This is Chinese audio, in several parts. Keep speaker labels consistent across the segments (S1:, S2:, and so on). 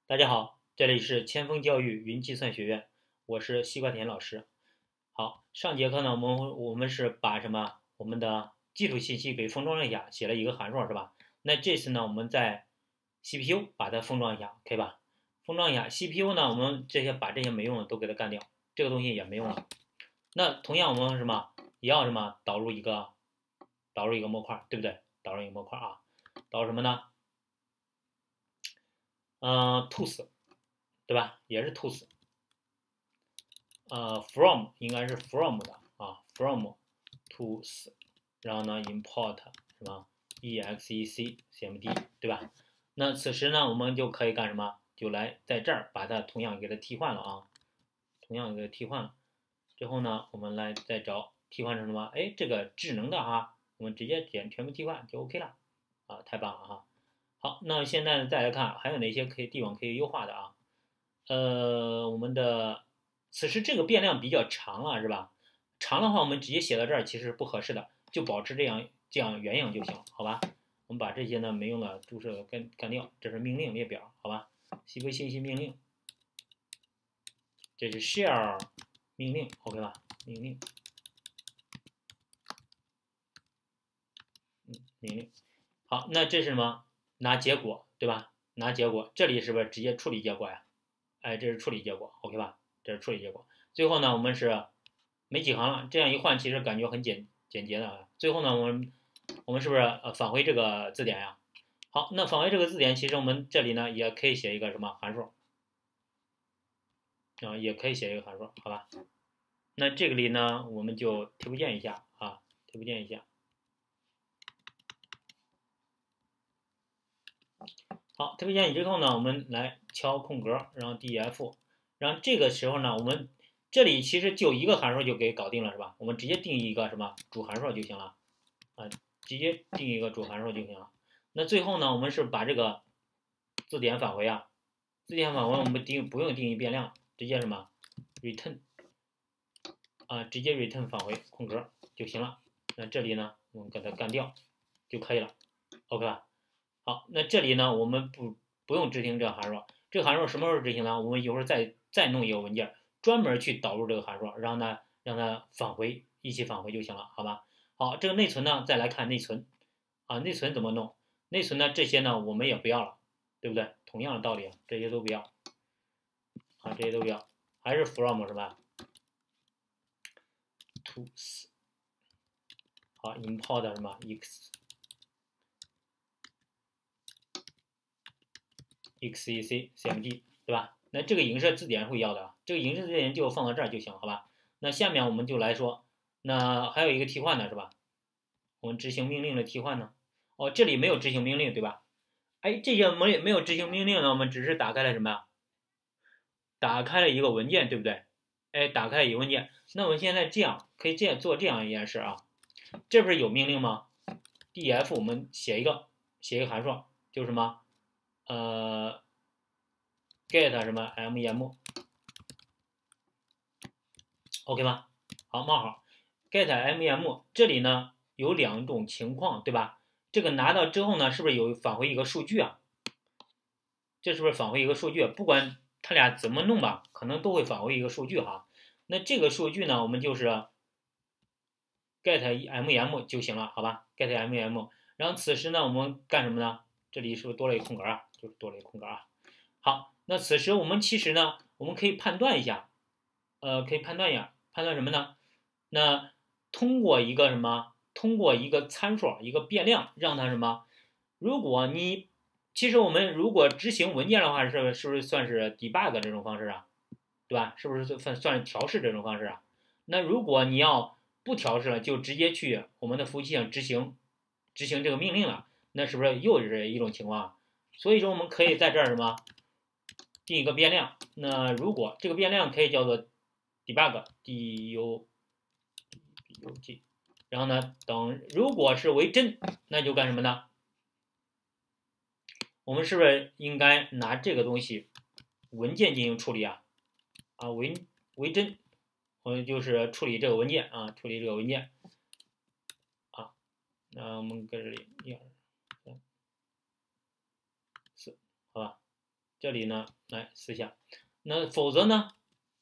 S1: 大家好，这里是千锋教育云计算学院，我是西瓜田老师。好，上节课呢，我们是把我们的基础信息给封装了一下，写了一个函数是吧？那这次呢，我们在 CPU 把它封装一下，可以吧？封装一下 CPU 呢，我们把这些没用的都给它干掉，这个东西也没用了。那同样我们也要导入一个模块，对不对？导入一个模块啊，导入什么呢？tools 对吧？也是 tools。from 应该是 from 的啊，from tools，然后呢 import 什么 exec cmd 对吧？那此时呢，我们就可以干什么？就来在这儿把它同样给它替换了啊，同样给它替换了。之后呢，我们来再找替换成什么？哎，这个智能的啊，我们直接点全部替换就 OK 了啊，太棒了哈！好，那现在再来看还有哪些地方可以优化的啊？我们的此时这个变量比较长了，是吧？长的话，我们直接写到这儿其实是不合适的，就保持这样原样就行，好吧？我们把这些呢没用的注释干掉，这是命令列表，好吧？CV 信息命令，这是 share 命令，OK 吧？命令，命令。好，那这是什么？拿结果，对吧？拿结果，这里是不是直接处理结果呀？哎，这是处理结果，OK 吧？这是处理结果。最后呢，我们是没几行了，这样一换，其实感觉很简洁的啊。最后呢，我们是不是返回这个字典呀？好，那返回这个字典，其实我们这里呢也可以写一个什么函数啊，也可以写一个函数，好吧？那这个里呢，我们就贴补键一下啊，贴补键一下。好，贴补键之后呢，我们来敲空格，然后 def，然后这个时候呢，我们这里其实就一个函数就给搞定了，是吧？我们直接定义一个什么主函数就行了啊，直接定义一个主函数就行了。那最后呢，我们是把这个字典返回啊，字典返回我们不用定义变量，直接什么 return 啊，直接 return 返回空格就行了。那这里呢，我们给它干掉就可以了，OK 吧？好，那这里呢，我们不用执行这个函数，这个函数什么时候执行呢？我们一会儿再弄一个文件，专门去导入这个函数，让它一起返回就行了，好吧？好，这个内存呢，再来看内存啊，内存怎么弄？内存呢，这些呢我们也不要了，对不对？同样的道理啊，这些都不要啊，这些都不要，还是 from 是吧？tools 好 import 什么 exec cmd 对吧？那这个影射字典会要的啊，这个影射字典就放到这儿就行，好吧？那下面我们就来说，那还有一个替换的是吧？我们执行命令的替换呢？哦，这里没有执行命令对吧？哎，这些没有执行命令呢，我们只是打开了什么呀？打开了一个文件，对不对？哎，打开了一个文件。那我们现在可以做这样一件事啊，这不是有命令吗？df 我们写一个函数，就是什么get 什么 mem，OK 吗？好，冒号 get mem，这里呢有两种情况，对吧？这个拿到之后呢，是不是有返回一个数据啊？这是不是返回一个数据？不管它俩怎么弄吧，可能都会返回一个数据哈。那这个数据呢，我们就是 get mem 就行了，好吧？get mem，然后此时呢，我们干什么呢？这里是不是多了一个空格啊？就是多了一个空格啊。好，那此时我们其实呢，我们可以判断一下，可以判断一下，判断什么呢？那通过一个什么？通过一个参数，一个变量，让它什么？如果你其实我们如果执行文件的话，是不是算是 debug 这种方式啊？对吧？是不是算是调试这种方式啊？那如果你要不调试了，就直接去我们的服务器上执行这个命令了，那是不是又是一种情况啊？所以说我们可以在这儿什么定一个变量，那如果这个变量可以叫做 debug， 然后呢，如果是为真，那就干什么呢？我们是不是应该拿这个东西文件进行处理啊？啊，为真，我们就是处理这个文件啊，处理这个文件啊。那我们搁这里1、2、3、4，好吧？ 这里呢来撕下，那否则呢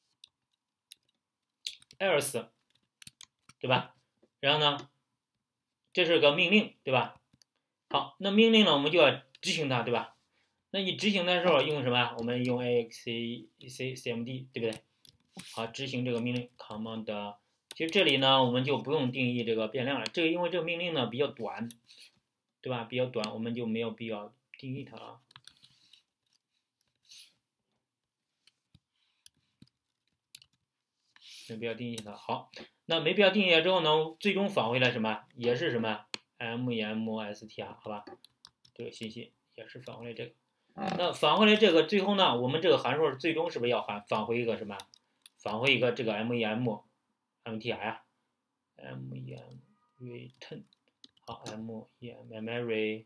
S1: else 对吧？然后呢这是个命令对吧？好，那命令呢我们就要执行它对吧？那你执行的时候用什么？我们用 axcmd 对不对？好，执行这个命令 command。其实这里呢，我们就不用定义这个变量了。这个因为这个命令呢比较短，对吧？比较短，我们就没有必要定义它了。没必要定义它。好，那没必要定义了之后呢，最终返回来什么？也是什么 memstr 好吧？这个信息也是返回来这个。那返回来这个最后呢，我们这个函数最终是不是要返回一个什么？返回一个这个 memstr 啊 ，mem return 好 memory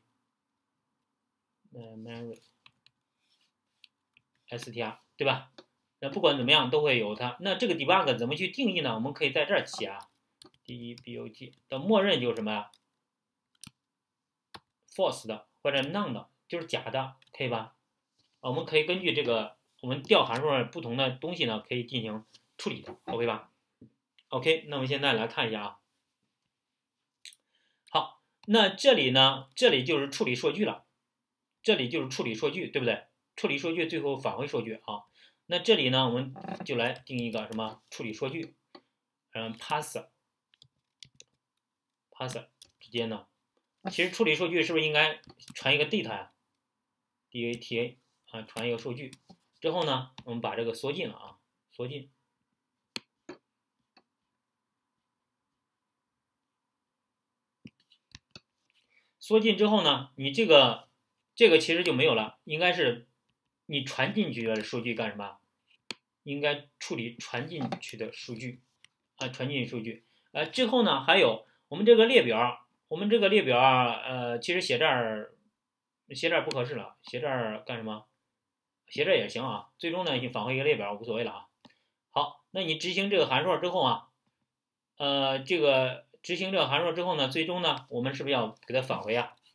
S1: str 对吧？那不管怎么样都会有它。那这个 debug 怎么去定义呢？我们可以在这儿写啊，debug 的默认就是什么呀 ？false 的或者 none 的，就是假的，可以吧？我们可以根据这个我们调函数上不同的东西呢，可以进行处理的 ，OK 吧 ？OK， 那我们现在来看一下啊。好，那这里呢，这里就是处理数据了，这里就是处理数据，对不对？处理数据最后返回数据啊。那这里呢，我们就来定一个什么处理数据，parser 直接呢，其实处理数据是不是应该传一个 data 呀？data 啊，传一个数据之后呢，我们把这个缩进了啊，缩进。缩进之后呢，你这个其实就没有了，应该是你传进去的数据干什么？应该处理传进去的数据啊，传进去数据。之后呢，还有我们这个列表，其实写这儿不合适了，写这儿干什么？写这儿也行啊。最终呢，你返回一个列表无所谓了啊。好，那你执行这个函数之后啊，这个执行这个函数之后呢，最终呢，我们是不是要给它返回啊？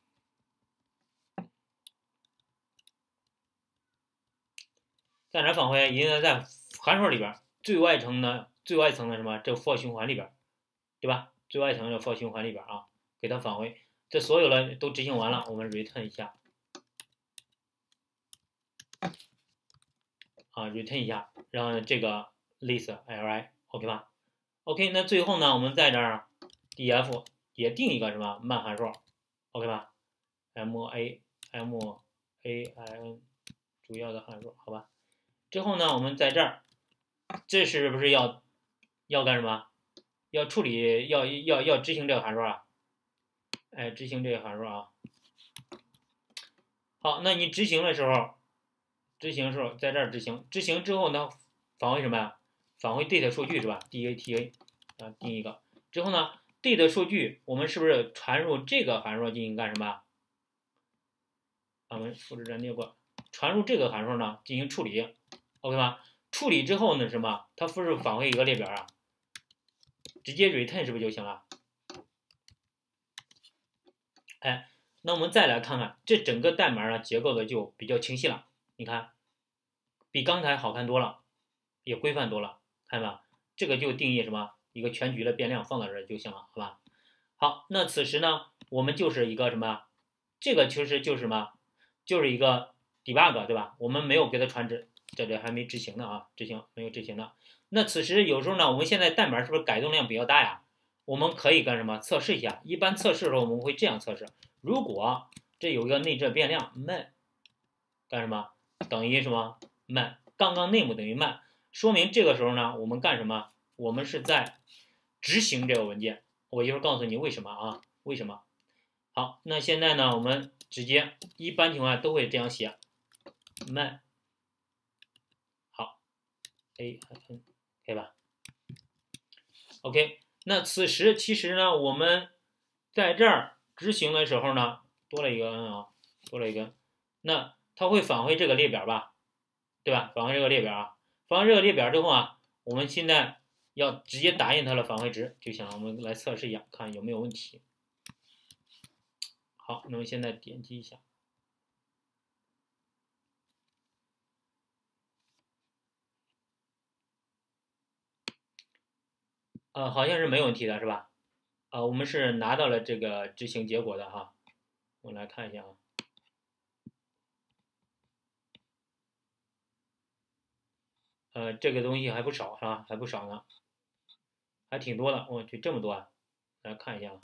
S1: 在哪返回？应该在函数里边最外层的什么？这 for 循环里边，对吧？最外层的 for 循环里边啊，给它返回。这所有的都执行完了，我们 return 一下啊 ，return 一下，让这个 list li OK 吧 ？OK， 那最后呢，我们在这儿 df 也定一个什么慢函数 OK 吧 ？main 主要的函数好吧？之后呢，我们在这儿，这是不是要干什么？要处理要执行这个函数啊？哎，执行这个函数啊。好，那你执行的时候在这儿执行之后呢，返回什么呀？返回 data 数据是吧 ？data 啊，定一个之后呢 ，data 数据我们是不是传入这个函数进行干什么？我们复制粘贴过，传入这个函数呢进行处理 ，OK 吧？处理之后呢什么？它不是返回一个列表啊？直接 return 是不是就行了？哎，那我们再来看看这整个代码呢结构的就比较清晰了，你看，比刚才好看多了，也规范多了，看到吧？这个就定义什么？一个全局的变量放到这儿就行了，好吧？好，那此时呢，我们就是一个什么？这个其实就是什么？就是一个 debug 对吧？我们没有给它传值，这里还没执行呢啊，没有执行呢。那此时有时候呢，我们现在代码是不是改动量比较大呀？我们可以干什么？测试一下。一般测试的时候我们会这样测试：如果这有一个内置变量 man， 干什么？等于什么 man？ 刚刚 name 等于 man， 说明这个时候呢，我们干什么？我们是在执行这个文件。我一会儿告诉你为什么啊？为什么？好，那现在呢，我们直接一般情况下都会这样写 man。好 ，a n 可以吧 ？OK。那此时其实呢，我们在这儿执行的时候呢，多了一个 n 啊，多了一个，那它会返回这个列表吧，对吧？返回这个列表啊，返回这个列表之后啊，我们现在要直接打印它的返回值就行了。我们来测试一下，看有没有问题。好，那么现在点击一下， 好像是没问题的，是吧？我们是拿到了这个执行结果的哈。我来看一下啊。这个东西还不少是吧？还不少呢，还挺多的。我去，这么多啊！来看一下啊。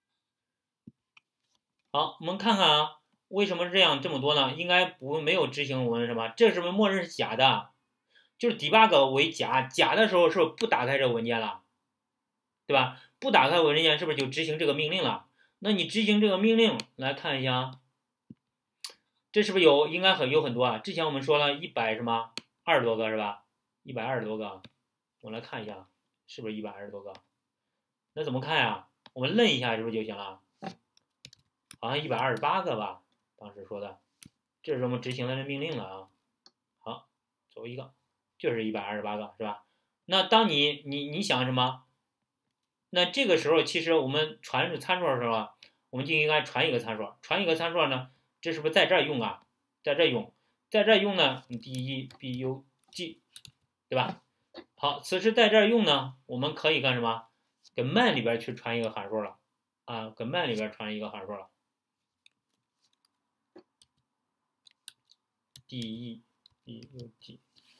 S1: 好，我们看看啊，为什么是这样这么多呢？应该没有执行我们什么？这是不是默认是假的？就是 debug 为假的时候是不是不打开这个文件了，对吧？不打开文件是不是就执行这个命令了？那你执行这个命令来看一下啊，这是不是应该有很多啊？之前我们说了100什么20多个是吧？120多个，我来看一下，是不是120多个？那怎么看呀？我们摁一下是不是就行了？好像128个吧，当时说的，这是我们执行的这命令了啊。好，走一个，就是128个是吧？那当你想什么？那这个时候其实我们传参数的时候啊，我们就应该传一个参数，传一个参数呢，这是不是在这儿用啊？在这儿用，在这儿用呢，你第一 bug 对吧？好，此时在这儿用呢，我们可以干什么？给 main 里边去传一个函数了啊，给 main 里边传一个函数了。de bug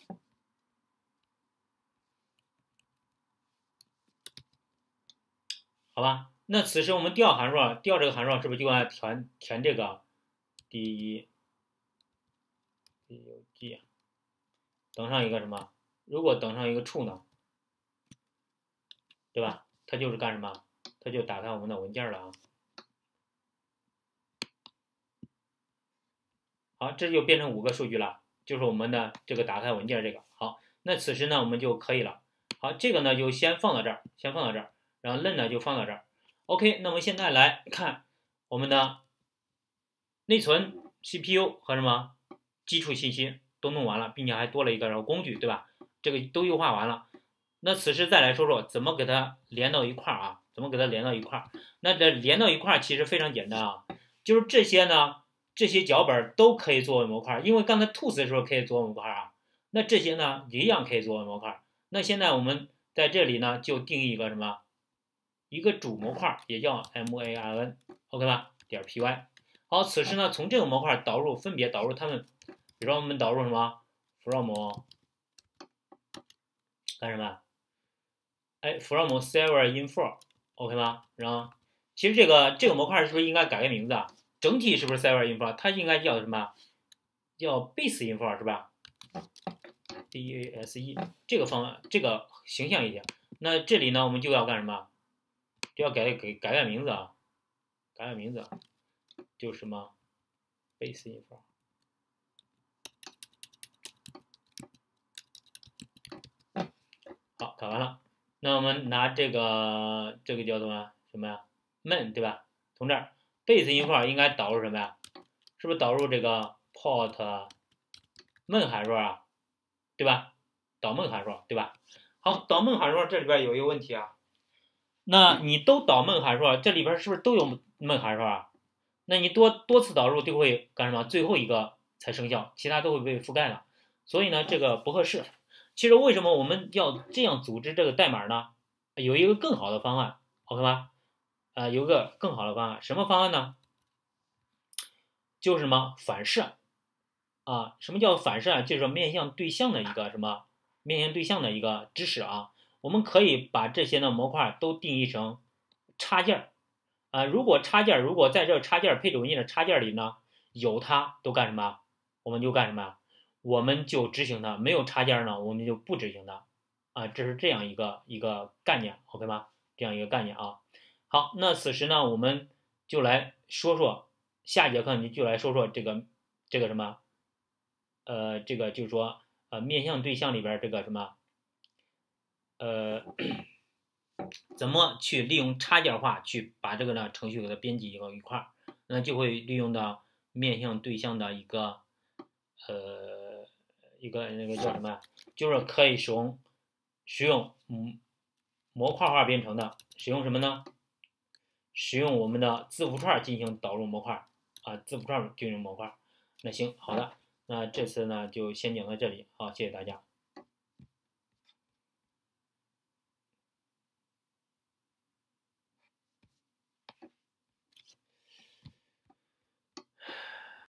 S1: 好吧？那此时我们调函数，调这个函数是不是就按填这个de bug 等上一个什么？如果等上一个 true 呢，对吧？它就是干什么？它就打开我们的文件了啊。好，这就变成5个数据了，就是我们的这个打开文件这个。好，那此时呢我们就可以了。好，这个呢就先放到这儿，然后 len 呢就放到这儿。OK，那么现在来看我们的内存、CPU 和什么基础信息都弄完了，并且还多了一个工具，对吧？这个都优化完了。那此时再来说说怎么给它连到一块儿啊？怎么给它连到一块儿？那这连到一块儿其实非常简单啊，就是这些呢。这些脚本都可以作为模块，因为刚才 tools 的时候可以作为模块啊，那这些呢一样可以作为模块。那现在我们在这里呢就定义一个什么，一个主模块，也叫 main，OK 吧？点 py。好，此时呢从这个模块分别导入它们，比如说我们导入什么 from 干什么？哎 from server info，OK 吗？然后其实这个模块是不是应该改个名字啊？整体是不是 server info？ 它应该叫什么？叫 base info 是吧 ？base 这个方案这个形象一点。那这里呢，我们就要干什么？就要改名字啊，改名字，就是什么 base info。好，改完了。那我们拿这个叫做什么呀 ？main 对吧？从这儿 base info 应该导入什么呀？是不是导入这个 port main 函数啊？对吧？导main函数对吧？好，导main函数这里边有一个问题啊，那你都导main函数，这里边是不是都有main函数啊？那你多次导入就会干什么？最后一个才生效，其他都会被覆盖了。所以呢，这个不合适。其实为什么我们要这样组织这个代码呢？有一个更好的方案 ，OK 吗？有个更好的方案，什么方案呢？就是什么反射啊？什么叫反射啊？就是面向对象的一个什么？面向对象的一个知识啊。我们可以把这些的模块都定义成插件啊。如果在这插件配置文件的插件里呢，有它都干什么？我们就干什么？我们就执行它。没有插件呢，我们就不执行它啊。这是这样一个概念 ，OK 吗？这样一个概念啊。好，那此时呢，我们就来说说下节课你就来说说这个什么，这个就是说面向对象里边这个什么，怎么去利用插件化去把这个呢程序给它编辑一块儿，那就会利用到面向对象的一个那个叫什么，就是可以使用模块化编程的，使用什么呢？使用我们的字符串进行导入模块啊，字符串进行模块。那行，好的，那这次呢就先讲到这里，好，谢谢大家。